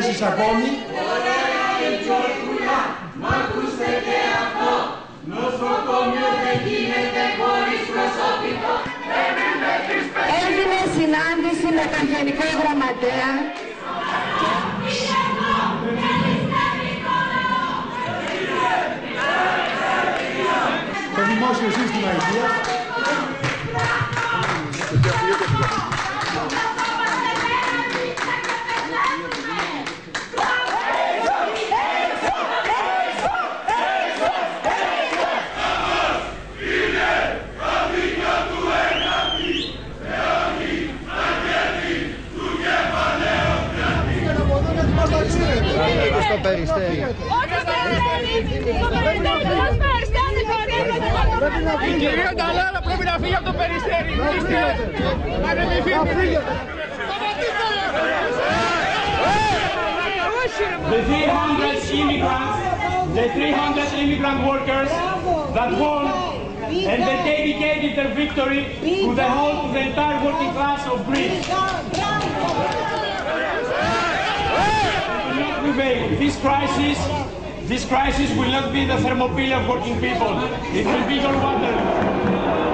θέσεις ακόμη. Μ' ακούστε και αυτό, νοσοκομείο δεν γίνεται χωρίς προσωπικό. Έγινε συνάντηση με τον Γενικό Γραμματέα. Το Δημόσιο Σύστημα Υγείας. Στο Περιστέρι. Η κυρία Νταλάρα πρέπει να φύγει από το Περιστέρι. The 300 immigrant workers that won and they dedicated their victory to the entire working class of Greece. This crisis will not be the Thermopylae of working people. It will be your Waterloo.